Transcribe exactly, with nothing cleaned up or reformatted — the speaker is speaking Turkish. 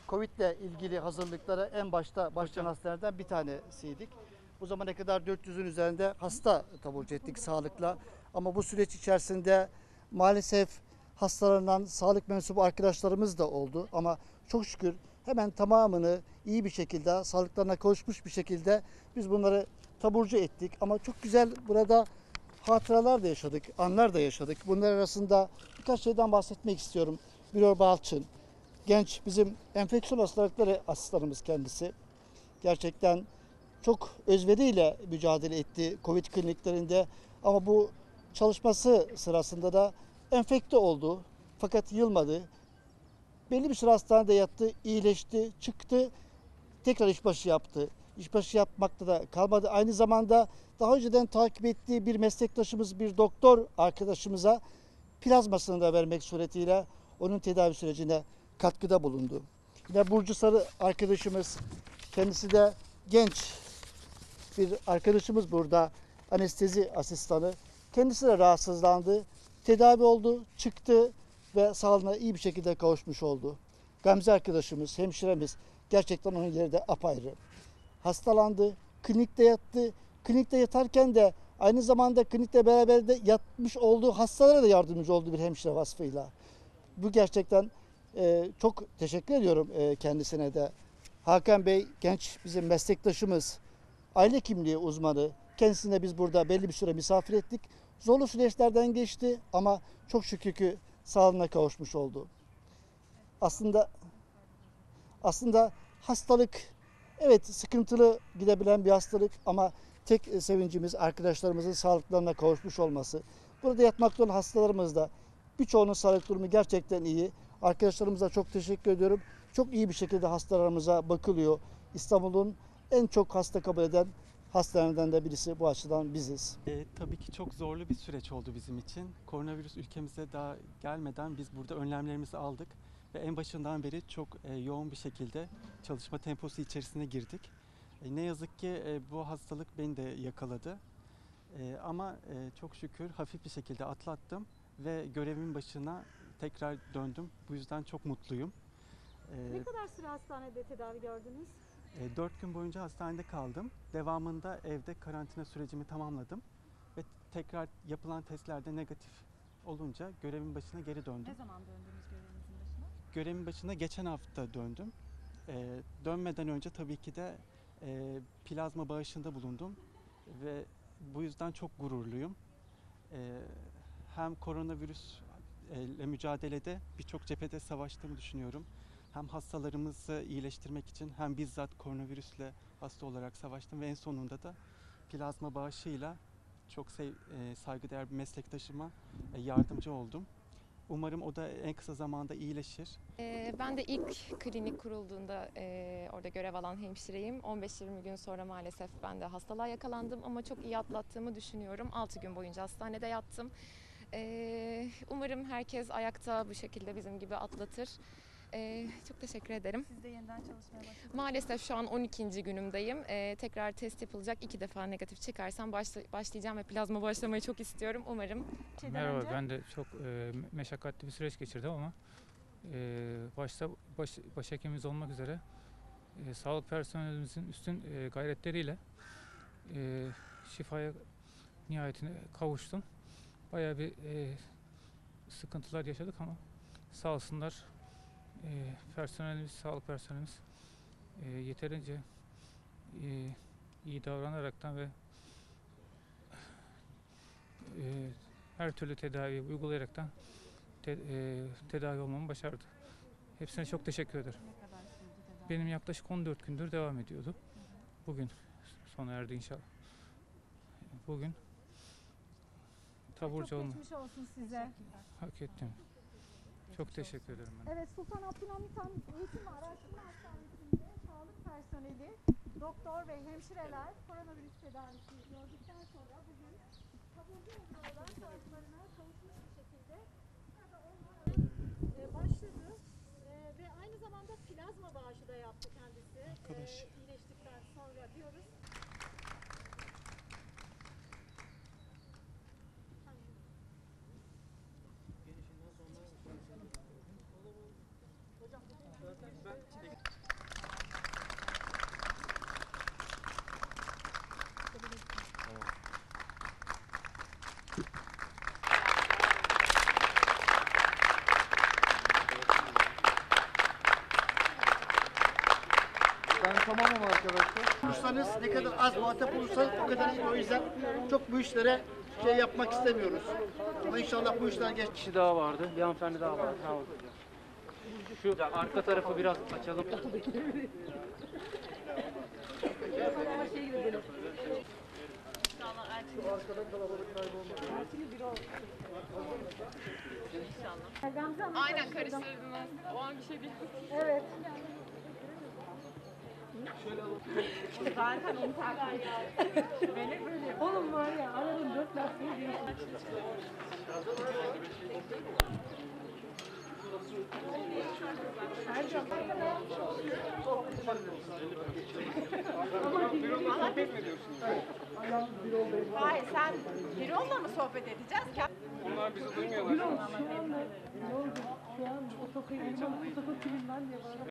Covid ile ilgili hazırlıklara en başta başlayan hastanelerden bir tanesiydik. Bu zamana kadar dört yüzün üzerinde hasta taburcu ettik sağlıkla. Ama bu süreç içerisinde maalesef hastalanan sağlık mensubu arkadaşlarımız da oldu. Ama çok şükür hemen tamamını iyi bir şekilde, sağlıklarına kavuşmuş bir şekilde biz bunları taburcu ettik. Ama çok güzel burada hatıralar da yaşadık, anlar da yaşadık. Bunlar arasında birkaç şeyden bahsetmek istiyorum. Bülent Balçın, genç bizim enfeksiyon hastalıkları asistanımız kendisi. Gerçekten çok özveriyle mücadele etti Covid kliniklerinde ama bu çalışması sırasında da enfekte oldu. Fakat yılmadı. Belli bir süre hastanede yattı, iyileşti, çıktı, tekrar işbaşı yaptı. İşbaşı yapmakta da kalmadı. Aynı zamanda daha önceden takip ettiği bir meslektaşımız, bir doktor arkadaşımıza plazmasını da vermek suretiyle onun tedavi sürecine katkıda bulundu. Yine Burcu Sarı arkadaşımız, kendisi de genç bir arkadaşımız burada, anestezi asistanı. Kendisi de rahatsızlandı, tedavi oldu, çıktı ve sağlığına iyi bir şekilde kavuşmuş oldu. Gamze arkadaşımız, hemşiremiz, gerçekten onun yeri de apayrı. Hastalandı, klinikte yattı. Klinikte yatarken de aynı zamanda klinikte beraber de yatmış olduğu hastalara da yardımcı oldu bir hemşire vasfıyla. Bu gerçekten e, çok teşekkür ediyorum e, kendisine de. Hakan Bey genç bizim meslektaşımız, aile kimliği uzmanı. Kendisini de biz burada belli bir süre misafir ettik. Zorlu süreçlerden geçti ama çok şükür ki sağlığına kavuşmuş oldu. Aslında aslında hastalık evet sıkıntılı gidebilen bir hastalık ama tek sevincimiz arkadaşlarımızın sağlıklarına kavuşmuş olması. Burada yatmakta olan hastalarımız da birçoğunun sağlık durumu gerçekten iyi. Arkadaşlarımıza çok teşekkür ediyorum. Çok iyi bir şekilde hastalarımıza bakılıyor. İstanbul'un en çok hasta kabul eden hastanelerden de birisi bu açıdan biziz. E, tabii ki çok zorlu bir süreç oldu bizim için. Koronavirüs ülkemize daha gelmeden biz burada önlemlerimizi aldık ve en başından beri çok e, yoğun bir şekilde çalışma temposu içerisine girdik. E, ne yazık ki e, bu hastalık beni de yakaladı. E, ama e, çok şükür hafif bir şekilde atlattım ve görevimin başına tekrar döndüm. Bu yüzden çok mutluyum. E, Ne kadar süre hastanede tedavi gördünüz? E, dört gün boyunca hastanede kaldım. Devamında evde karantina sürecimi tamamladım. Ve tekrar yapılan testlerde negatif olunca görevin başına geri döndüm. Ne zaman döndünüz görevinizin başına? Görevin başına geçen hafta döndüm. E, dönmeden önce tabii ki de e, plazma bağışında bulundum. Ve bu yüzden çok gururluyum. E, hem koronavirüs ile mücadelede birçok cephede savaştığımı düşünüyorum. Hem hastalarımızı iyileştirmek için hem bizzat koronavirüsle hasta olarak savaştım ve en sonunda da plazma bağışıyla çok sev, e, saygıdeğer bir meslektaşıma e, yardımcı oldum. Umarım o da en kısa zamanda iyileşir. Ee, Ben de ilk klinik kurulduğunda e, orada görev alan hemşireyim. on beş yirmi gün sonra maalesef ben de hastalığa yakalandım ama çok iyi atlattığımı düşünüyorum. altı gün boyunca hastanede yattım. Ee, Umarım herkes ayakta bu şekilde bizim gibi atlatır. Ee, çok teşekkür ederim. Siz de yeniden çalışmaya başladınız. Maalesef şu an on ikinci günümdeyim. Ee, tekrar test yapılacak. İki defa negatif çıkarsam başla, başlayacağım ve plazma başlamayı çok istiyorum. Umarım. Şeyden Merhaba, önce, ben de çok e, meşakkatli bir süreç geçirdim ama e, başta baş, başhekimimiz olmak üzere e, sağlık personelimizin üstün e, gayretleriyle e, şifaya nihayetine kavuştum. Bayağı bir e, sıkıntılar yaşadık ama sağ olsunlar e, personelimiz, sağlık personelimiz e, yeterince e, iyi davranaraktan ve e, her türlü tedavi uygulayaraktan te, e, tedavi olmamı başardı. Hepsine çok teşekkür ederim. ne kadar sürdü tedavi? Benim yaklaşık on dört gündür devam ediyordu. Bugün sona erdi inşallah. Bugün taburcu Çok olma geçmiş olsun size. hak ettim. Çok teşekkür ederim ben. Evet, Sultan Abdülhamit Han Eğitim ve Araştırma Hastanesi'nde sağlık personeli, doktor ve hemşireler koronavirüs tedavisi gördükten sonra bugün taburcu olmadan sağlıklarına kavuşmuş bir şekilde burada onlara e, başladı E, ve aynı zamanda plazma bağışı da yaptı kendisi Arkadaş. e, iyileştikten sonra diyoruz. Hocam, tamam ama arkadaşlar. Olursanız ne kadar az muhatap olursanız o kadar iyi. O yüzden çok bu işlere şey yapmak istemiyoruz. Ama inşallah bu işler geç. kişi daha vardı. Bir hanımefendi daha vardı. Sağ olun. Şu arka tarafı biraz açalım. Gamze Hanım Aynen karıştırdınız. O an bir şey değil. evet. Oğlum var ya arabanın dört lastiği diyorsun. Hayır sen Birol'la mı sohbet edeceğiz ki? Şu an otokuyum, otokuyum ben diye bana.